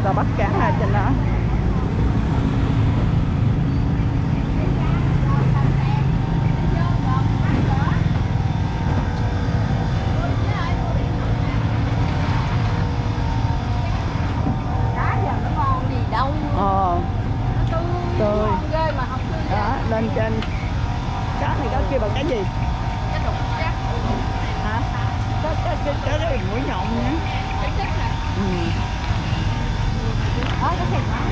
ta bắt cá ra trên đó. Cá giờ nó ngon gì đâu. Nó tươi ghê mà không tươi. Đó, lên trên cá này có kêu bằng cái gì? Cái đục chắc. Hả? Cái mũi nhọn nữa. Cái chắc nè. Đó, cái thịt đó.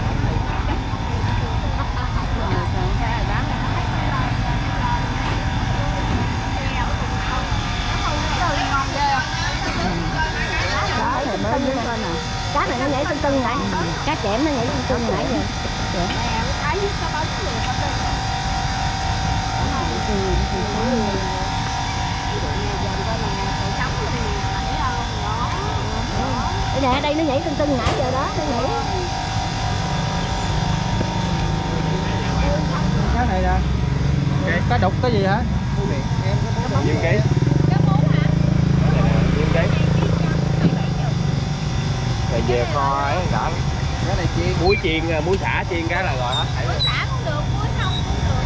Cá này mới dưới coi nè. Cá này nó nhảy tưng tưng nãy. Cá chẽm nó nhảy tưng tưng nãy giờ. Thấy có bóng liền không đây. Nè đây nó nhảy tưng tưng nãy giờ đó, nó nhảy. Cái này nè. Cá đục cái gì hả? Viên ký. Cá mú hả? Viên ký. Rồi về kho ấy đã. Cái này chiên. Muối chiên, muối xả chiên cái là rồi hết. Muối xả cũng được, muối không cũng được.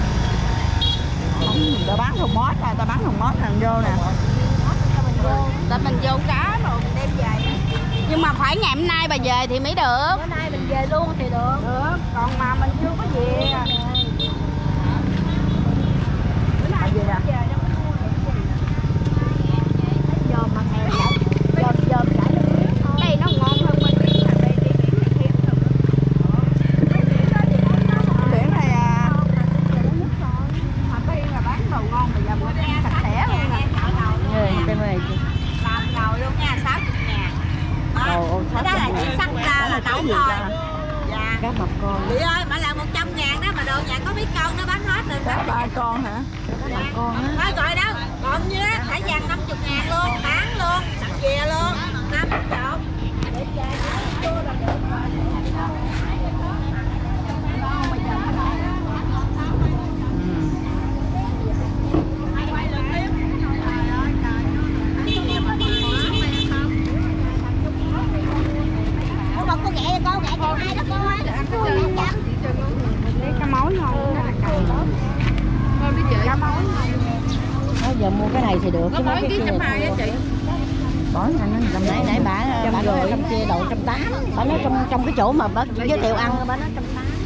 Người ta bán thùng mót nè, ta bán thùng mót thằng vô nè. Tại mình vô cá rồi mình đem về. Nhưng mà phải ngày hôm nay bà về thì mới được. Bữa nay mình về luôn thì được. Được, còn mà mình chưa có về. Bữa nay về nè. Dòm mà hè dòm chảy đây nó ngon hơn bên biển là đây đi biển Biển này à. mà đây là bán đồ ngon mà giờ bữa nay sạch sẽ luôn nè. Cái này Làm ngồi luôn nha, 60.000. Đó là chỉ xăng ra là nấu thôi. Dạ. cá mập con. Chị ơi, mà là 100.000 đó mà đồ nhà có mấy con nó bán hết rồi. Cá 3 con hả? Cá 3 con á. Thôi gọi đó, còn như á, thả vàng 50.000 luôn, bán luôn, sẵn chè luôn, 5 chục. Con ghẹ cho hai đó con á. Cá mối ngon. Cá mối. Giờ mua cái này thì được. Có mấy ký 120 á chị. Bỏ nãy Nãy bà nói trăm chia đậu 180. Bà nói trong cái chỗ mà bà giới thiệu ăn bà nói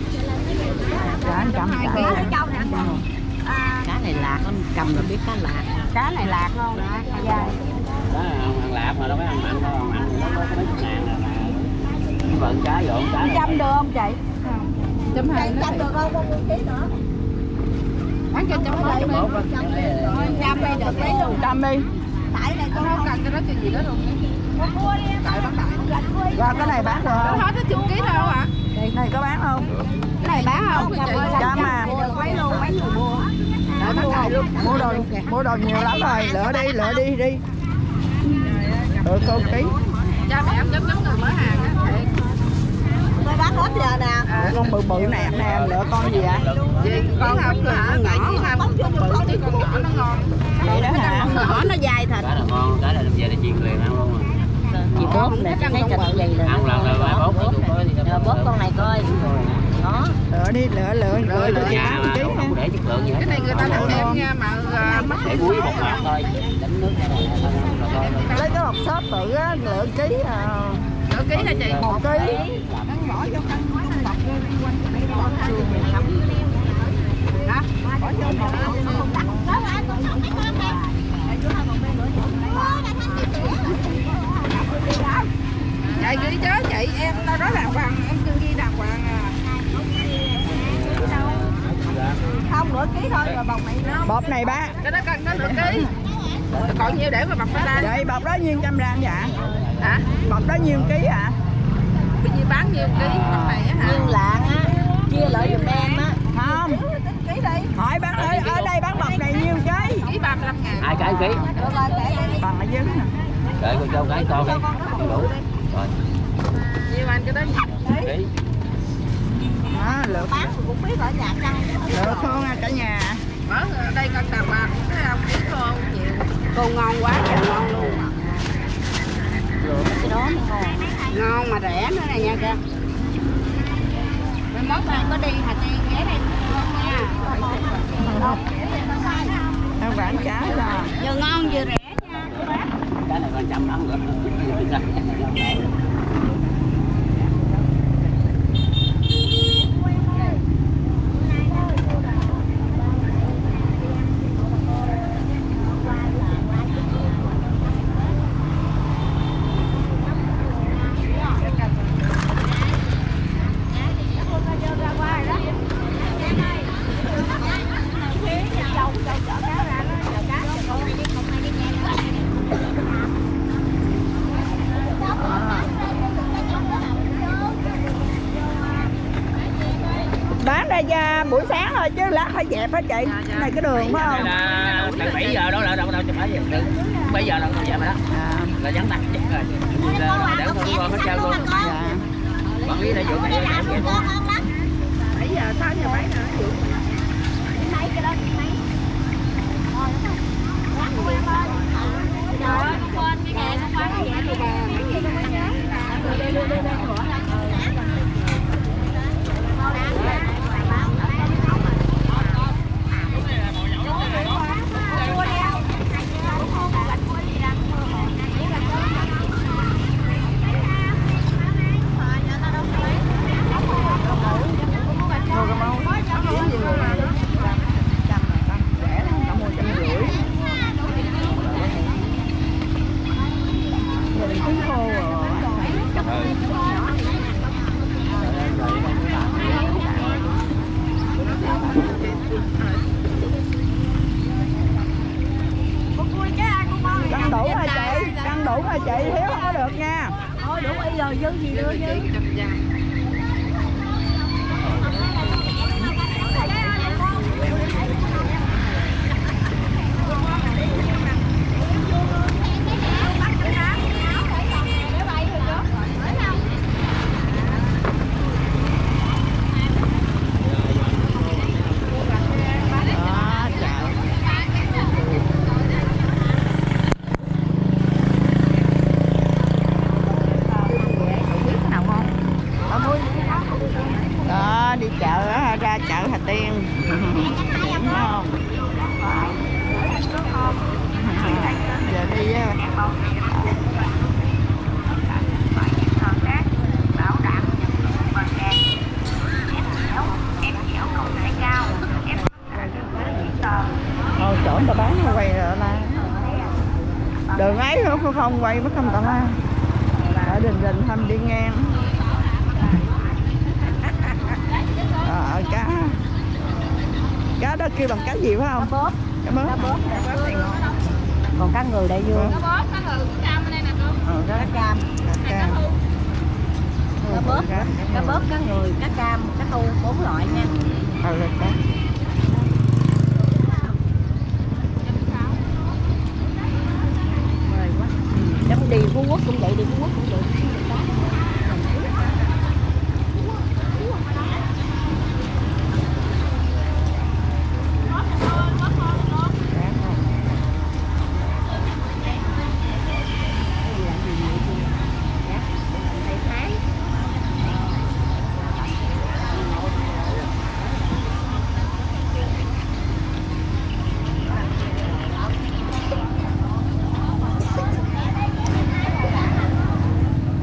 180. Cá này lạc con cầm là biết cá lạc. Cá này lạc không? Dài. Đó là ăn lạc mà đâu phải ăn mặn đâu, ăn nó có mấy chục ngàn nè. Vận cá dọn cá. 100 được không chị? 120 được không? 1 ký nữa. Bán cho 101. 100 đi được lấy luôn. 100 đi. Tại này con không cần cho nó chuyện gì đó luôn. Mua đi em. Tại bán đại. Rồi cái này bán được không? Hết nó chục ký đâu hả? Này có bán không? Cái này bán không? Trăm à. Mấy luôn, mấy người mua. Mua đồ nhiều lắm rồi, lựa đi. Được con ký. Cha mẹ em giống người mở hàng á. Tôi bán hết giờ nè. Con bự bự nè, lựa con gì ạ? Con không hả? Tại vì hai con bự chứ con nhỏ nó ngon. Vậy đó hả? Nhỏ nó dài thịt. Cá là ngon, cá là làm về để chiên liền ăn luôn rồi. Chị bóp nè, chị thấy thịt dày là Ăn lần rồi bóp bóp con này coi. Đó. Lựa đi, lựa cho chị nhà mà ký không ha. để chất lượng gì hết. Cái này người ta làm em nha mà để muối bột ngọt thôi, đánh nước ra rồi thôi. Lấy cái hộp xốp tự á, lựa ký Nửa ký hả chị? 1 ký. Vậy ghi chứ chị, em đâu đó đàng hoàng, em chưa ghi đàng hoàng à. Không, nửa ký thôi rồi bọc này nó. Bột này ba. Cái đó cần nó nửa ký. Còn nhiêu để mà bọc nó ra? Vậy bột đó nhiêu trăm gram dạ? Hả? Bột đó nhiêu ký ạ? Bây giờ bán nhiêu ký bọc này á hả? Nhiêu lạng á, chia lợi giùm em á. Không. Ký đi. Hỏi bán ở đây bán bột này nhiêu ký? Ký 35.000. 2 cái ký. Bằng ở dưới nè. Đợi con cho cái to đi. Đủ. Rồi. Nhiêu anh cái đó Ký. Đó, lựa. bán cũng biết ở nhà chăng. Lựa khô nha cả nhà. Ở đây con đàng hoàng thấy không? Biết khô nhiều. Cô ngon quá, trời ngon luôn. Cái đó nó ngon. Ngon mà rẻ nữa này nha kìa. Mai mốt này có đi Hà Tiên ghé đây ngon nha. Ăn bán cá là Vừa ngon vừa rẻ nha. Cái này còn chấm lắm nữa. bán đây ra buổi sáng thôi chứ lát phải dẹp hết chị. Cái này cái đường phải không? Là 7 giờ đó là đâu cho 7 giờ. 7 giờ là không dẹp rồi đó. Là vắng tắt chết rồi. Để con qua hết trơn luôn. Dạ. Quản lý là vụ này là dẹp luôn. 7 giờ 6 giờ 7 nữa. Mấy cái đó mấy. Trời ơi, quên cái nghề nó quá vậy thì bà mấy gì đâu mới nhớ. Đây. Cân đủ hả chị? Cân đủ hả chị? Thiếu không có được nha. Thôi đủ y rồi dư gì nữa chứ. Đó, đi chợ ra chợ Hà Tiên. Đúng không? Giờ đi chỗ người ta bán nó quay rồi la. Đường ấy không quay mất không ta la. Ở Đình Thăm đi ngang. Cá đó kêu bằng cá gì phải không? Cá bóp. Cá bóp. Còn cá ngừ đại dương. Cá bóp, cá ngừ, cá cam đây nè cô. Cá cam. Cá bóp, cá ngừ, cá cam, cá tu, 4 loại nha. Mời quá. Đi Phú Quốc cũng vậy, đi Phú Quốc cũng vậy.